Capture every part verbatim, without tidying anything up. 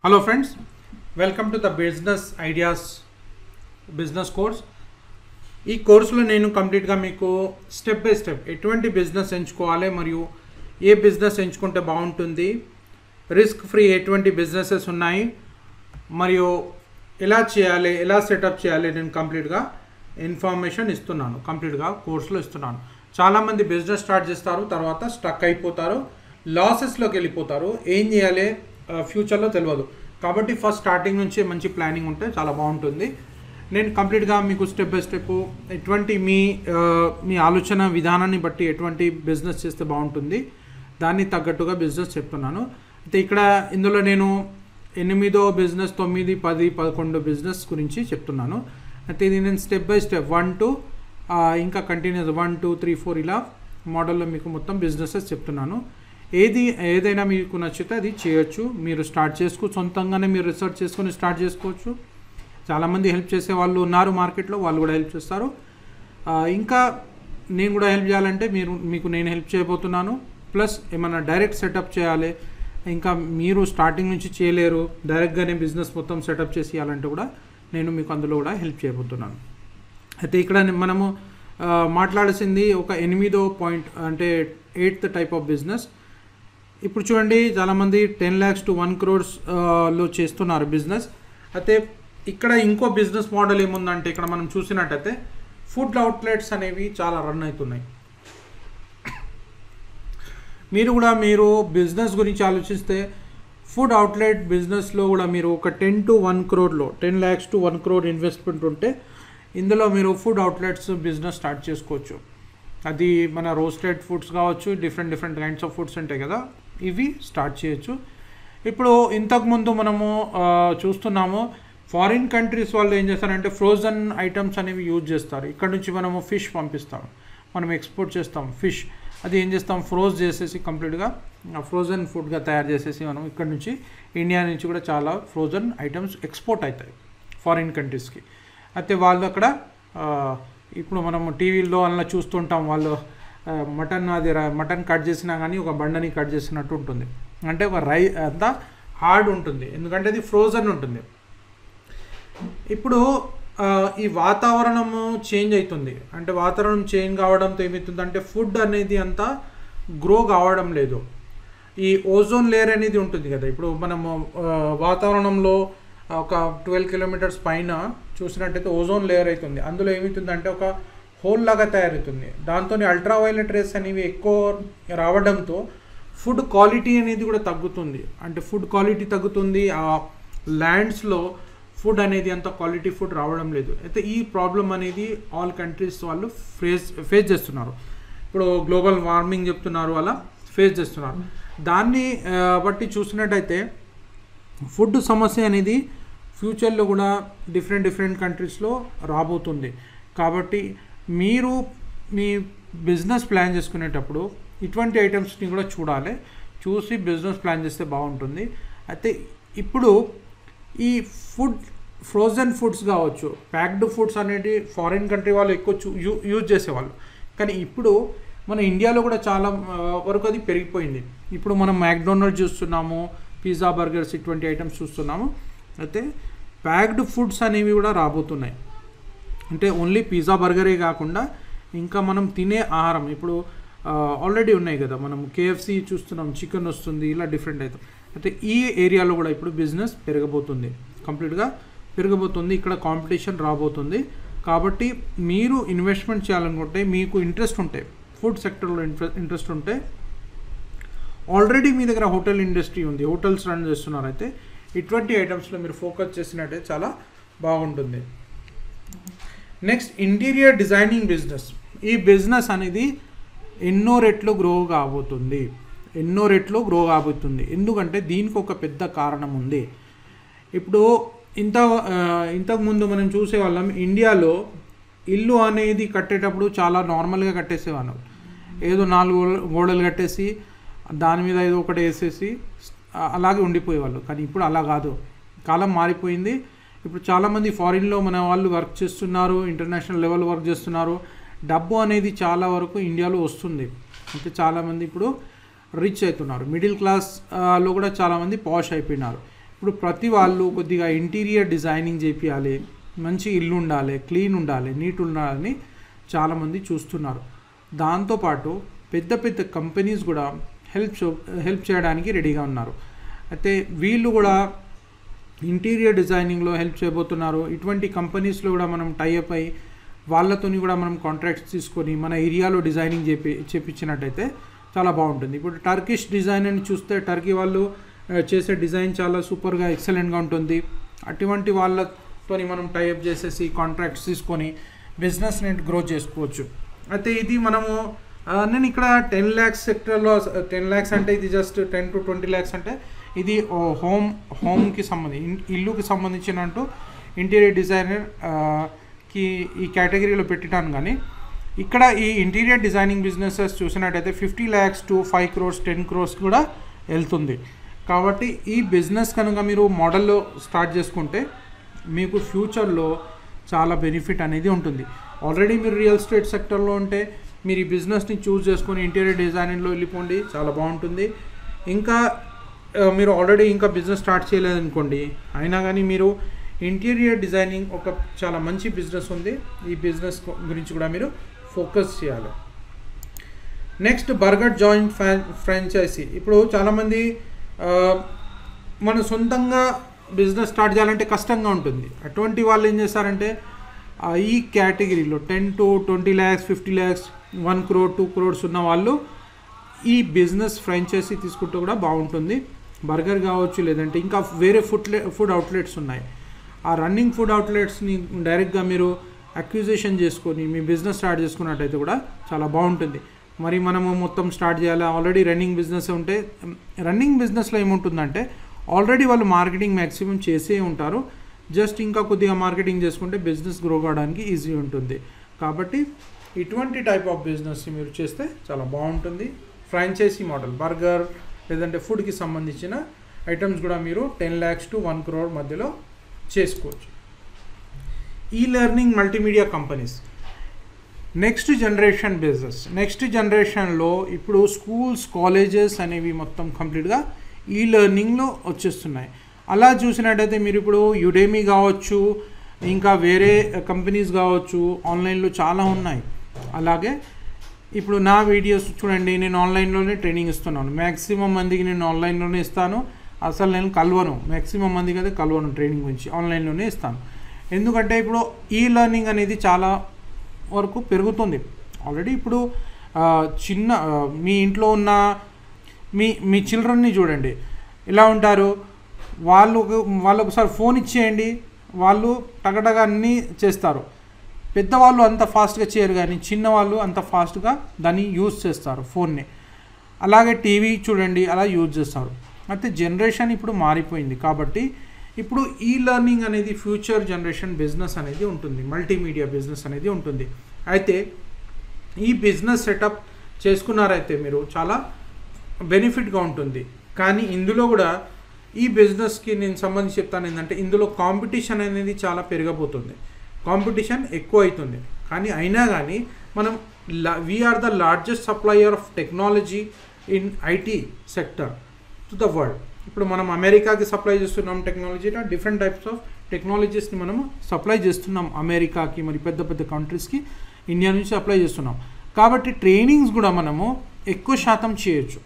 Hello friends, welcome to the Business Ideas Business Course. ఈ కోర్సులో నేను కంప్లీట్గా మీకు స్టెప్ బై స్టెప్ ఎటువంటి బిజినెస్ ఎంచుకోవాలి మరియు ఏ బిజినెస్ ఎంచుకుంటే బాగుంటుంది, రిస్క్ ఫ్రీ ఎటువంటి బిజినెసెస్ ఉన్నాయి మరియు ఎలా చేయాలి, ఎలా సెటప్ చేయాలి నేను కంప్లీట్గా ఇన్ఫర్మేషన్ ఇస్తున్నాను. కంప్లీట్గా కోర్సులో ఇస్తున్నాను. చాలామంది బిజినెస్ స్టార్ట్ చేస్తారు, తర్వాత స్టక్ అయిపోతారు, లాసెస్లోకి వెళ్ళిపోతారు. ఏం చేయాలి ఫ్యూచర్లో తెలియదు. కాబట్టి ఫస్ట్ స్టార్టింగ్ నుంచి మంచి ప్లానింగ్ ఉంటే చాలా బాగుంటుంది. నేను కంప్లీట్గా మీకు స్టెప్ బై స్టెప్ ఎటువంటి మీ మీ ఆలోచన విధానాన్ని బట్టి ఎటువంటి బిజినెస్ చేస్తే బాగుంటుంది దాన్ని తగ్గట్టుగా బిజినెస్ చెప్తున్నాను. అయితే ఇక్కడ ఇందులో నేను ఎనిమిదో బిజినెస్, తొమ్మిది, పది, పదకొండు బిజినెస్ గురించి చెప్తున్నాను. అయితే ఇది నేను step by step one to ఇంకా continuous one two three four ఇలా మోడల్లో మీకు మొత్తం బిజినెసెస్ చెప్తున్నాను. ఏది ఏదైనా మీకు నచ్చితే అది చేయొచ్చు. మీరు స్టార్ట్ చేసుకోవచ్చు, సొంతంగానే మీరు రీసెర్చ్ చేసుకొని స్టార్ట్ చేసుకోవచ్చు. చాలామంది హెల్ప్ చేసే వాళ్ళు ఉన్నారు మార్కెట్లో, వాళ్ళు కూడా హెల్ప్ చేస్తారు. ఇంకా నేను కూడా హెల్ప్ చేయాలంటే మీరు మీకు నేను హెల్ప్ చేయబోతున్నాను. ప్లస్ ఏమైనా డైరెక్ట్ సెటప్ చేయాలి, ఇంకా మీరు స్టార్టింగ్ నుంచి చేయలేరు, డైరెక్ట్గానే బిజినెస్ మొత్తం సెటప్ చేసి ఇవ్వాలంటే కూడా నేను మీకు అందులో కూడా హెల్ప్ చేయబోతున్నాను. అయితే ఇక్కడ మనము మాట్లాడాల్సింది ఒక ఎనిమిదో పాయింట్, అంటే ఎయిత్ టైప్ ఆఫ్ బిజినెస్. ఇప్పుడు చూడండి, చాలామంది టెన్ ల్యాక్స్ టు వన్ క్రోర్స్లో చేస్తున్నారు బిజినెస్. అయితే ఇక్కడ ఇంకో బిజినెస్ మోడల్ ఏముందంటే, ఇక్కడ మనం చూసినట్టయితే ఫుడ్ అవుట్లెట్స్ అనేవి చాలా రన్ అవుతున్నాయి. మీరు కూడా మీరు బిజినెస్ గురించి ఆలోచిస్తే ఫుడ్ అవుట్లెట్ బిజినెస్లో కూడా మీరు ఒక టెన్ టు వన్ క్రోర్లో ten lakhs to one crore investment ఉంటే ఇందులో మీరు ఫుడ్ అవుట్లెట్స్ బిజినెస్ స్టార్ట్ చేసుకోవచ్చు. అది మన రోస్టెడ్ ఫుడ్స్ కావచ్చు, different different kinds of foods ఉంటాయి కదా, ఇవి స్టార్ట్ చేయొచ్చు. ఇప్పుడు ఇంతకుముందు మనము చూస్తున్నాము, ఫారిన్ కంట్రీస్ వాళ్ళు ఏం చేస్తారంటే ఫ్రోజన్ ఐటమ్స్ అనేవి యూజ్ చేస్తారు. ఇక్కడ నుంచి మనము ఫిష్ పంపిస్తాం, మనం ఎక్స్పోర్ట్ చేస్తాం ఫిష్. అది ఏం చేస్తాం, ఫ్రోజ్ చేసేసి కంప్లీట్గా ఫ్రోజన్ ఫుడ్గా తయారు చేసేసి మనం ఇక్కడ నుంచి ఇండియా నుంచి కూడా చాలా ఫ్రోజన్ ఐటమ్స్ ఎక్స్పోర్ట్ అవుతాయి ఫారిన్ కంట్రీస్కి. అయితే వాళ్ళు అక్కడ ఇప్పుడు మనము టీవీల్లో అలా చూస్తుంటాం, వాళ్ళు మటన్ అది మటన్ కట్ చేసినా కానీ ఒక బండని కట్ చేసినట్టు ఉంటుంది. అంటే ఒక రై అంతా హార్డ్ ఉంటుంది, ఎందుకంటే అది ఫ్రోజన్ ఉంటుంది. ఇప్పుడు ఈ వాతావరణము చేంజ్ అవుతుంది. అంటే వాతావరణం చేంజ్ కావడంతో ఏమవుతుందంటే ఫుడ్ అనేది అంతా గ్రో కావడం లేదు. ఈ ఓజోన్ లేయర్ అనేది ఉంటుంది కదా, ఇప్పుడు మనము వాతావరణంలో ఒక ట్వెల్వ్ కిలోమీటర్స్ పైన చూసినట్టయితే ఓజోన్ లేయర్ అవుతుంది. అందులో ఏమవుతుందంటే ఒక హోల్ లాగా తయారవుతుంది. దాంతో అల్ట్రా వైలెట్ రేస్ అనేవి ఎక్కువ రావడంతో ఫుడ్ క్వాలిటీ అనేది కూడా తగ్గుతుంది. అంటే ఫుడ్ క్వాలిటీ తగ్గుతుంది, ఆ ల్యాండ్స్లో ఫుడ్ అనేది అంత క్వాలిటీ ఫుడ్ రావడం లేదు. అయితే ఈ ప్రాబ్లం అనేది ఆల్ కంట్రీస్ వాళ్ళు ఫేస్ ఫేస్ చేస్తున్నారు. ఇప్పుడు గ్లోబల్ వార్మింగ్ చెప్తున్నారు, అలా ఫేస్ చేస్తున్నారు. దాన్ని బట్టి చూసినట్టయితే ఫుడ్ సమస్య అనేది ఫ్యూచర్లో కూడా డిఫరెంట్ డిఫరెంట్ కంట్రీస్లో రాబోతుంది. కాబట్టి మీరు మీ బిజినెస్ ప్లాన్ చేసుకునేటప్పుడు ఇటువంటి ఐటమ్స్ని కూడా చూడాలి, చూసి బిజినెస్ ప్లాన్ చేస్తే బాగుంటుంది. అయితే ఇప్పుడు ఈ ఫుడ్ ఫ్రోజన్ ఫుడ్స్ కావచ్చు, ప్యాక్డ్ ఫుడ్స్ అనేవి ఫారిన్ కంట్రీ వాళ్ళు ఎక్కువ యూ యూజ్ చేసేవాళ్ళు. కానీ ఇప్పుడు మన ఇండియాలో కూడా చాలా వరకు అది పెరిగిపోయింది. ఇప్పుడు మనం మ్యాక్డొనాల్డ్స్ చూస్తున్నాము, పిజ్జా, బర్గర్స్ ఇటువంటి ఐటమ్స్ చూస్తున్నాము. అయితే ప్యాక్డ్ ఫుడ్స్ అనేవి కూడా రాబోతున్నాయి. అంటే ఓన్లీ పిజ్జా, బర్గరే కాకుండా ఇంకా మనం తినే ఆహారం ఇప్పుడు ఆల్రెడీ ఉన్నాయి కదా, మనం కేఎఫ్సి చూస్తున్నాం, చికెన్ వస్తుంది, ఇలా డిఫరెంట్ అవుతాం. అయితే ఈ ఏరియాలో కూడా ఇప్పుడు బిజినెస్ పెరగబోతుంది, కంప్లీట్గా పెరగబోతుంది. ఇక్కడ కాంపిటీషన్ రాబోతుంది. కాబట్టి మీరు ఇన్వెస్ట్మెంట్ చేయాలనుకుంటే, మీకు ఇంట్రెస్ట్ ఉంటే, ఫుడ్ సెక్టర్లో ఇంట్రెస్ట్ ఉంటే, ఆల్రెడీ మీ దగ్గర హోటల్ ఇండస్ట్రీ ఉంది, హోటల్స్ రన్ చేస్తున్నారు, అయితే ఇటువంటి ఐటమ్స్లో మీరు ఫోకస్ చేసినట్టయితే చాలా బాగుంటుంది. Next, interior designing business. ఈ బిజినెస్ అనేది ఎన్నో రెట్లు గ్రో కాబోతుంది, ఎన్నో రెట్లు గ్రో కాబోతుంది. ఎందుకంటే దీనికి ఒక పెద్ద కారణం ఉంది. ఇప్పుడు ఇంత ఇంతకుముందు మనం చూసేవాళ్ళం, ఇండియాలో ఇల్లు అనేది కట్టేటప్పుడు చాలా నార్మల్గా కట్టేసేవాళ్ళం. ఏదో నాలుగు గోడలు కట్టేసి దాని మీద ఏదో ఒకటి వేసేసి అలాగే ఉండిపోయేవాళ్ళు. కానీ ఇప్పుడు అలా కాదు, కాలం మారిపోయింది. ఇప్పుడు చాలామంది ఫారిన్లో మన వాళ్ళు వర్క్ చేస్తున్నారు, ఇంటర్నేషనల్ లెవెల్ వర్క్ చేస్తున్నారు. డబ్బు అనేది చాలా వరకు ఇండియాలో వస్తుంది. అంటే చాలామంది ఇప్పుడు రిచ్ అవుతున్నారు, మిడిల్ క్లాస్లో కూడా చాలామంది పాష్ అయిపోయినారు. ఇప్పుడు ప్రతి వాళ్ళు కొద్దిగా ఇంటీరియర్ డిజైనింగ్ చేపియాలి, మంచి ఇల్లు ఉండాలి, క్లీన్ ఉండాలి, నీట్ ఉండాలని చాలామంది చూస్తున్నారు. దాంతోపాటు పెద్ద పెద్ద కంపెనీస్ కూడా హెల్ప్ హెల్ప్ చేయడానికి రెడీగా ఉన్నారు. అయితే వీళ్ళు కూడా ఇంటీరియర్ డిజైనింగ్లో హెల్ప్ చేయబోతున్నారు. ఇటువంటి కంపెనీస్లో కూడా మనం టైఅప్ అయ్యి వాళ్ళతోని కూడా మనం కాంట్రాక్ట్స్ తీసుకొని మన ఏరియాలో డిజైనింగ్ చేపి చేపించినట్టయితే చాలా బాగుంటుంది. ఇప్పుడు టర్కిష్ డిజైన్ అని చూస్తే టర్కీ వాళ్ళు చేసే డిజైన్ చాలా సూపర్గా ఎక్సలెంట్గా ఉంటుంది. అటువంటి వాళ్ళతోని మనం టైఅప్ చేసేసి కాంట్రాక్ట్స్ తీసుకొని బిజినెస్ని గ్రో చేసుకోవచ్చు. అయితే ఇది మనము నేను ఇక్కడ టెన్ ల్యాక్స్ సెక్టర్లో టెన్ ల్యాక్స్ అంటే ఇది just ten to twenty lakhs అంటే ఇది హోమ్ హోమ్కి సంబంధించి ఇల్లుకి సంబంధించినట్టు ఇంటీరియర్ డిజైనర్ కి ఈ కేటగిరీలో పెట్టాను. కానీ ఇక్కడ ఈ ఇంటీరియర్ డిజైనింగ్ బిజినెసెస్ చూసినట్టయితే fifty lakhs to five crores ten crores కూడా వెళ్తుంది. కాబట్టి ఈ బిజినెస్ కనుక మీరు మోడల్లో స్టార్ట్ చేసుకుంటే మీకు ఫ్యూచర్లో చాలా బెనిఫిట్ అనేది ఉంటుంది. ఆల్రెడీ మీరు రియల్ ఎస్టేట్ సెక్టర్లో ఉంటే మీరు ఈ బిజినెస్ని చూస్ చేసుకొని ఇంటీరియర్ డిజైనింగ్లో వెళ్ళిపోండి, చాలా బాగుంటుంది. ఇంకా మీరు ఆల్రెడీ ఇంకా బిజినెస్ స్టార్ట్ చేయలేదనుకోండి, అయినా కానీ మీరు ఇంటీరియర్ డిజైనింగ్ ఒక చాలా మంచి బిజినెస్ ఉంది. ఈ బిజినెస్ గురించి కూడా మీరు ఫోకస్ చేయాలి. నెక్స్ట్ బర్గర్ జాయింట్ ఫ్రాన్ ఫ్రాంచైజీ ఇప్పుడు చాలామంది మన సొంతంగా బిజినెస్ స్టార్ట్ చేయాలంటే కష్టంగా ఉంటుంది. అటువంటి వాళ్ళు ఏం చేస్తారంటే ఈ కేటగిరీలో ten to twenty lakhs fifty lakhs one crore two crores ఉన్న వాళ్ళు ఈ బిజినెస్ ఫ్రాంచైజీ తీసుకుంటే కూడా బాగుంటుంది. బర్గర్ కావచ్చు, లేదంటే ఇంకా వేరే ఫుడ్ ఫుడ్ అవుట్లెట్స్ ఉన్నాయి. ఆ రన్నింగ్ ఫుడ్ అవుట్లెట్స్ని డైరెక్ట్గా మీరు అక్విజిషన్ చేసుకొని మీ బిజినెస్ స్టార్ట్ చేసుకున్నట్టయితే కూడా చాలా బాగుంటుంది. మరి మనము మొత్తం స్టార్ట్ చేయాలి, ఆల్రెడీ రన్నింగ్ బిజినెస్ ఉంటే రన్నింగ్ బిజినెస్లో ఏముంటుందంటే ఆల్రెడీ వాళ్ళు మార్కెటింగ్ మ్యాక్సిమం చేసే ఉంటారు. జస్ట్ ఇంకా కొద్దిగా మార్కెటింగ్ చేసుకుంటే బిజినెస్ గ్రో కావడానికి ఈజీ ఉంటుంది. కాబట్టి ఇటువంటి టైప్ ఆఫ్ బిజినెస్ మీరు చేస్తే చాలా బాగుంటుంది. ఫ్రాంచైజీ మోడల్ బర్గర్ లేదంటే ఫుడ్కి సంబంధించిన ఐటమ్స్ కూడా మీరు ten lakhs to one crore మధ్యలో చేసుకోవచ్చు. ఈ learning multimedia companies next generation business. Next జనరేషన్లో ఇప్పుడు స్కూల్స్ కాలేజెస్ అనేవి మొత్తం కంప్లీట్గా ఈ లెర్నింగ్లో వచ్చేస్తున్నాయి. అలా చూసినట్టయితే మీరు ఇప్పుడు యుడెమీ కావచ్చు, ఇంకా వేరే కంపెనీస్ కావచ్చు, ఆన్లైన్లో చాలా ఉన్నాయి. అలాగే ఇప్పుడు నా వీడియోస్ చూడండి, నేను ఆన్లైన్లోనే ట్రైనింగ్ ఇస్తున్నాను. మ్యాక్సిమం మందికి నేను ఆన్లైన్లోనే ఇస్తాను. అసలు నేను కలవను, మ్యాక్సిమం మందికి అయితే కలవను ట్రైనింగ్ గురించి, ఆన్లైన్లోనే ఇస్తాను. ఎందుకంటే ఇప్పుడు ఈ లెర్నింగ్ అనేది చాలా వరకు పెరుగుతుంది. ఆల్రెడీ ఇప్పుడు చిన్న మీ ఇంట్లో ఉన్న మీ మీ చిల్డ్రన్ని చూడండి ఎలా ఉంటారు. వాళ్ళు వాళ్ళు ఒకసారి ఫోన్ ఇచ్చేయండి, వాళ్ళు టగటగా అన్నీ చేస్తారు. పెద్దవాళ్ళు అంత ఫాస్ట్గా చేయరు, కానీ చిన్నవాళ్ళు అంత ఫాస్ట్గా దాన్ని యూజ్ చేస్తారు ఫోన్ని. అలాగే టీవీ చూడండి అలా యూజ్ చేస్తారు. అయితే జనరేషన్ ఇప్పుడు మారిపోయింది. కాబట్టి ఇప్పుడు ఈ లెర్నింగ్ అనేది ఫ్యూచర్ జనరేషన్ బిజినెస్ అనేది ఉంటుంది, మల్టీమీడియా బిజినెస్ అనేది ఉంటుంది. అయితే ఈ బిజినెస్ సెటప్ చేసుకున్నారైతే మీరు చాలా బెనిఫిట్గా ఉంటుంది. కానీ ఇందులో కూడా ఈ బిజినెస్కి నేను సంబంధించి చెప్తాను ఏంటంటే ఇందులో కాంపిటీషన్ అనేది చాలా పెరగబోతుంది, కాంపిటీషన్ ఎక్కువ అవుతుంది. కానీ అయినా కానీ మనం we are the largest supplier of technology in IT sector to the world. ఇప్పుడు మనం అమెరికాకి సప్లై చేస్తున్నాం టెక్నాలజీ, డిఫరెంట్ టైప్స్ ఆఫ్ టెక్నాలజీస్ని మనము సప్లై చేస్తున్నాం అమెరికాకి, మరి పెద్ద పెద్ద కంట్రీస్కి ఇండియా నుంచి సప్లై చేస్తున్నాం. కాబట్టి ట్రైనింగ్స్ కూడా మనము ఎక్కువ శాతం చేయొచ్చు,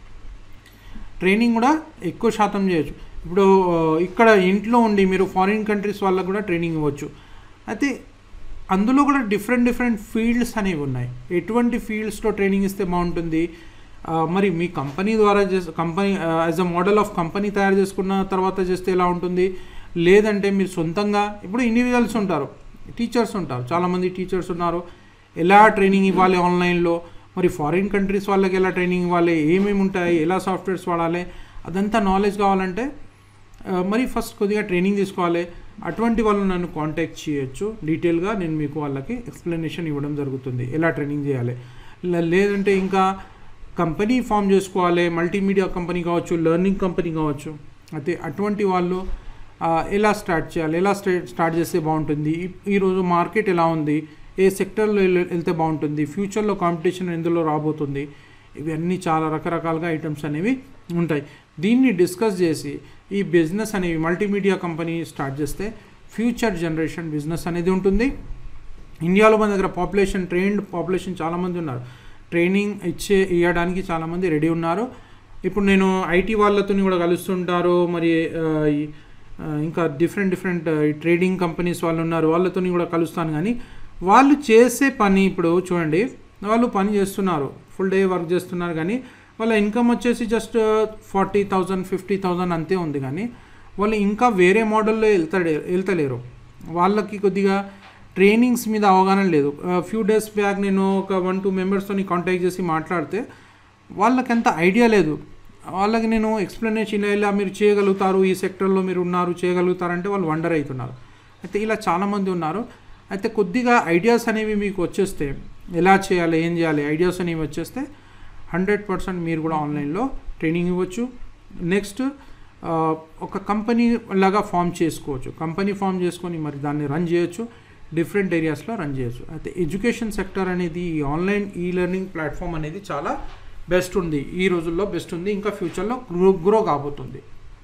ట్రైనింగ్ కూడా ఎక్కువ శాతం చేయొచ్చు. ఇప్పుడు ఇక్కడ ఇంట్లో ఉండి మీరు ఫారిన్ కంట్రీస్ వాళ్ళకు కూడా ట్రైనింగ్ ఇవ్వచ్చు. అయితే అందులో కూడా డిఫరెంట్ డిఫరెంట్ ఫీల్డ్స్ అనేవి ఉన్నాయి. ఎటువంటి ఫీల్డ్స్లో ట్రైనింగ్ ఇస్తే బాగుంటుంది, మరి మీ కంపెనీ ద్వారా చేసి company as a model of company తయారు చేసుకున్న తర్వాత చేస్తే ఎలా ఉంటుంది, లేదంటే మీరు సొంతంగా ఇప్పుడు ఇండివిజువల్స్ ఉంటారు, టీచర్స్ ఉంటారు, చాలామంది టీచర్స్ ఉన్నారు, ఎలా ట్రైనింగ్ ఇవ్వాలి ఆన్లైన్లో, మరి ఫారిన్ కంట్రీస్ వాళ్ళకి ఎలా ట్రైనింగ్ ఇవ్వాలి, ఏమేమి ఉంటాయి, ఎలా సాఫ్ట్వేర్స్ వాడాలి, అదంతా నాలెడ్జ్ కావాలంటే మరి ఫస్ట్ కొద్దిగా ట్రైనింగ్ తీసుకోవాలి. అటువంటి వాళ్ళు నన్ను కాంటాక్ట్ చేయొచ్చు, డీటెయిల్గా నేను మీకు వాళ్ళకి ఎక్స్ప్లెనేషన్ ఇవ్వడం జరుగుతుంది ఎలా ట్రైనింగ్ చేయాలి. లేదంటే ఇంకా కంపెనీ ఫామ్ చేసుకోవాలి, మల్టీమీడియా కంపెనీ కావచ్చు, లెర్నింగ్ కంపెనీ కావచ్చు. అయితే అటువంటి వాళ్ళు ఎలా స్టార్ట్ చేయాలి, ఎలా స్టార్ట్ చేస్తే బాగుంటుంది, ఈరోజు మార్కెట్ ఎలా ఉంది, ఏ సెక్టర్లో వెళ్తే బాగుంటుంది, ఫ్యూచర్లో కాంపిటీషన్ ఎందులో రాబోతుంది, ఇవన్నీ చాలా రకరకాలుగా ఐటమ్స్ అనేవి ఉంటాయి. దీన్ని డిస్కస్ చేసి ఈ బిజినెస్ అనేవి మల్టీమీడియా కంపెనీ స్టార్ట్ చేస్తే ఫ్యూచర్ జనరేషన్ బిజినెస్ అనేది ఉంటుంది. ఇండియాలో మన దగ్గర పాపులేషన్ ట్రైన్డ్ పాపులేషన్ చాలామంది ఉన్నారు, ట్రైనింగ్ ఇచ్చే ఇవ్వడానికి చాలామంది రెడీ ఉన్నారు. ఇప్పుడు నేను ఐటీ వాళ్ళతో కూడా కలుస్తుంటారు, మరి ఇంకా డిఫరెంట్ డిఫరెంట్ ట్రేడింగ్ కంపెనీస్ వాళ్ళు ఉన్నారు, వాళ్ళతో కూడా కలుస్తాను. కానీ వాళ్ళు చేసే పని ఇప్పుడు చూడండి, వాళ్ళు పని చేస్తున్నారు, ఫుల్ డే వర్క్ చేస్తున్నారు, కానీ వాళ్ళ ఇన్కమ్ వచ్చేసి just forty thousand fifty thousand అంతే ఉంది. కానీ వాళ్ళు ఇంకా వేరే మోడల్లో వెళ్తాడే వెళ్తలేరు. వాళ్ళకి కొద్దిగా ట్రైనింగ్స్ మీద అవగాహన లేదు. ఫ్యూ డేస్ బ్యాక్ నేను ఒక వన్ టూ మెంబర్స్తో కాంటాక్ట్ చేసి మాట్లాడితే వాళ్ళకి అంత ఐడియా లేదు. వాళ్ళకి నేను ఎక్స్ప్లెనేషన్ ఇలా ఇలా మీరు చేయగలుగుతారు, ఈ సెక్టర్లో మీరు ఉన్నారు చేయగలుగుతారంటే వాళ్ళు వండర్ అవుతున్నారు. అయితే ఇలా చాలామంది ఉన్నారు. అయితే కొద్దిగా ఐడియాస్ అనేవి మీకు వచ్చేస్తే ఎలా చేయాలి ఏం చేయాలి ఐడియాస్ అనేవి వచ్చేస్తే హండ్రెడ్ పర్సెంట్ మీరు కూడా ఆన్లైన్లో ట్రైనింగ్ ఇవ్వచ్చు. నెక్స్ట్ ఒక కంపెనీ లాగా ఫామ్ చేసుకోవచ్చు, కంపెనీ ఫామ్ చేసుకొని మరి దాన్ని రన్ చేయొచ్చు, డిఫరెంట్ ఏరియాస్లో రన్ చేయొచ్చు. అయితే ఎడ్యుకేషన్ సెక్టర్ అనేది ఈ ఆన్లైన్ ఈ లెర్నింగ్ ప్లాట్ఫామ్ అనేది చాలా బెస్ట్ ఉంది, ఈ రోజుల్లో బెస్ట్ ఉంది, ఇంకా ఫ్యూచర్లో గ్రో గ్రో కాబోతుంది.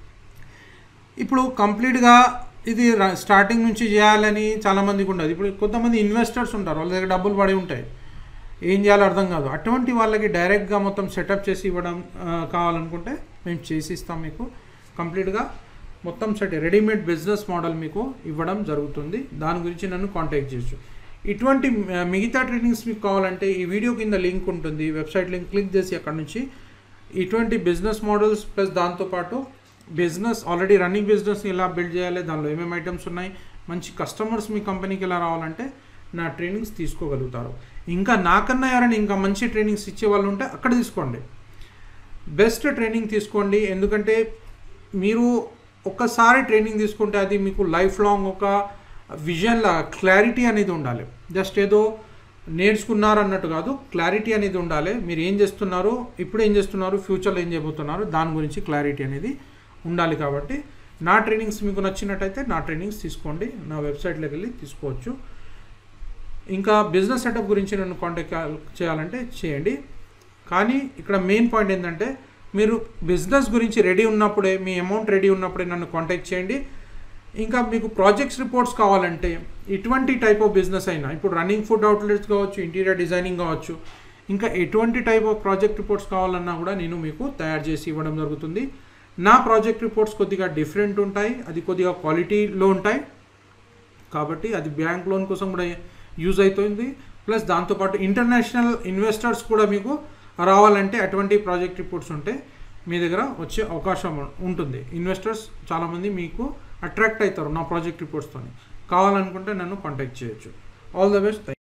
ఇప్పుడు కంప్లీట్గా ఇది స్టార్టింగ్ నుంచి చేయాలని చాలామందికి ఉండదు. ఇప్పుడు కొంతమంది ఇన్వెస్టర్స్ ఉంటారు, వాళ్ళ దగ్గర డబ్బులు పడి ఉంటాయి, ఏం చేయాలో అర్థం కాదు. అటువంటి వాళ్ళకి డైరెక్ట్గా మొత్తం సెటప్ చేసి ఇవ్వడం కావాలనుకుంటే మేము చేసి ఇస్తాం. మీకు కంప్లీట్గా మొత్తం సెట్ రెడీమేడ్ బిజినెస్ మోడల్ మీకు ఇవ్వడం జరుగుతుంది. దాని గురించి నన్ను కాంటాక్ట్ చేయొచ్చు. ఇటువంటి మిగతా ట్రైనింగ్స్ మీకు కావాలంటే ఈ వీడియో కింద లింక్ ఉంటుంది, వెబ్సైట్ లింక్ క్లిక్ చేసి అక్కడ నుంచి ఇటువంటి బిజినెస్ మోడల్స్ ప్లస్ దాంతోపాటు బిజినెస్ ఆల్రెడీ రన్నింగ్ బిజినెస్ని ఎలా బిల్డ్ చేయాలి, దానిలో ఏమేమి ఐటమ్స్ ఉన్నాయి, మంచి కస్టమర్స్ మీ కంపెనీకి ఎలా రావాలంటే నా ట్రైనింగ్స్ తీసుకోగలుగుతారు. ఇంకా నాకన్నా ఎవరైనా ఇంకా మంచి ట్రైనింగ్స్ ఇచ్చే వాళ్ళు ఉంటే అక్కడ తీసుకోండి, బెస్ట్ ట్రైనింగ్ తీసుకోండి. ఎందుకంటే మీరు ఒక్కసారి ట్రైనింగ్ తీసుకుంటే అది మీకు లైఫ్ లాంగ్ ఒక విజన్లా క్లారిటీ అనేది ఉండాలి. జస్ట్ ఏదో నేర్చుకున్నారు అన్నట్టు కాదు, క్లారిటీ అనేది ఉండాలి. మీరు ఏం చేస్తున్నారు, ఇప్పుడు ఏం చేస్తున్నారు, ఫ్యూచర్లో ఏం చేయబోతున్నారు, దాని గురించి క్లారిటీ అనేది ఉండాలి. కాబట్టి నా ట్రైనింగ్స్ మీకు నచ్చినట్టయితే నా ట్రైనింగ్స్ తీసుకోండి, నా వెబ్సైట్లోకి వెళ్ళి తీసుకోవచ్చు. ఇంకా బిజినెస్ సెటప్ గురించి నన్ను కాంటాక్ట్ చేయాలంటే చేయండి. కానీ ఇక్కడ మెయిన్ పాయింట్ ఏంటంటే మీరు బిజినెస్ గురించి రెడీ ఉన్నప్పుడే, మీ అమౌంట్ రెడీ ఉన్నప్పుడే నన్ను కాంటాక్ట్ చేయండి. ఇంకా మీకు ప్రాజెక్ట్స్ రిపోర్ట్స్ కావాలంటే ఇటువంటి టైప్ ఆఫ్ బిజినెస్ అయినా, ఇప్పుడు రన్నింగ్ ఫుడ్ అవుట్లెట్స్ కావచ్చు, ఇంటీరియర్ డిజైనింగ్ కావచ్చు, ఇంకా ఎటువంటి టైప్ ఆఫ్ ప్రాజెక్ట్ రిపోర్ట్స్ కావాలన్నా కూడా నేను మీకు తయారు చేసి ఇవ్వడం జరుగుతుంది. నా ప్రాజెక్ట్ రిపోర్ట్స్ కొద్దిగా డిఫరెంట్ ఉంటాయి, అది కొద్దిగా క్వాలిటీలో ఉంటాయి. కాబట్టి అది బ్యాంక్ లోన్ కోసం కూడా యూజ్ అవుతుంది. ప్లస్ దాంతోపాటు ఇంటర్నేషనల్ ఇన్వెస్టర్స్ కూడా మీకు రావాలంటే అటువంటి ప్రాజెక్ట్ రిపోర్ట్స్ ఉంటే మీ దగ్గర వచ్చే అవకాశం ఉంటుంది. ఇన్వెస్టర్స్ చాలామంది మీకు అట్రాక్ట్ అవుతారు నా ప్రాజెక్ట్ రిపోర్ట్స్తో. కావాలనుకుంటే నన్ను కాంటాక్ట్ చేయొచ్చు. All the best.